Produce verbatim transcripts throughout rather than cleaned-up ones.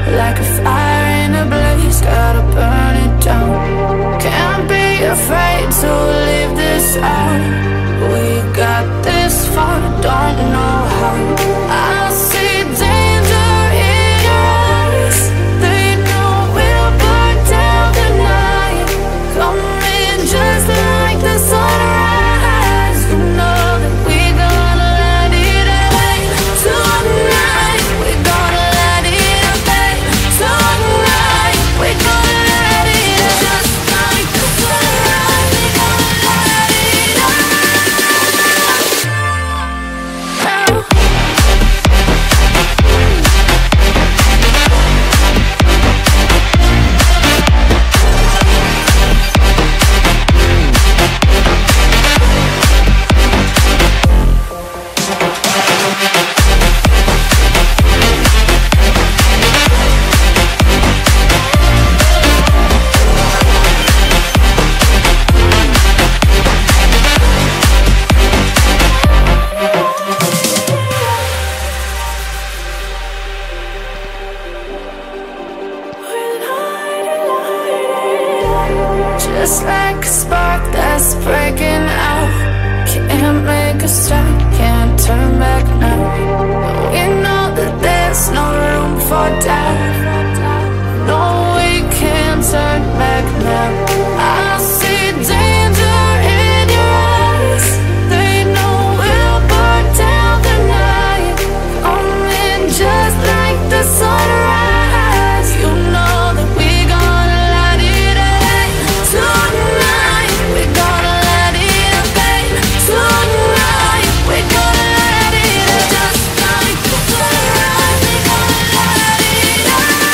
like a fire in a blaze, gotta burn it down. Can't be afraid to leave this out. We got this far, don't know how. I see danger in your eyes. They know we'll burn down the night. Coming just like the sunrise. You know that we gonna let it rain tonight. We gonna let it rain tonight. We gonna let it just like the sunrise. We gonna let it rain. Just like a spark that's breaking out. Can't make a stop, can't turn back now. We know that there's no room for doubt. No, we can't turn back now. I see danger in your eyes. They know we'll burn down the night. Coming just like the sunrise. You know that we gonna let it rain tonight. We gonna let it rain tonight. We gonna let it just like the sunrise. We gonna let it rain.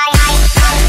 I, I, I.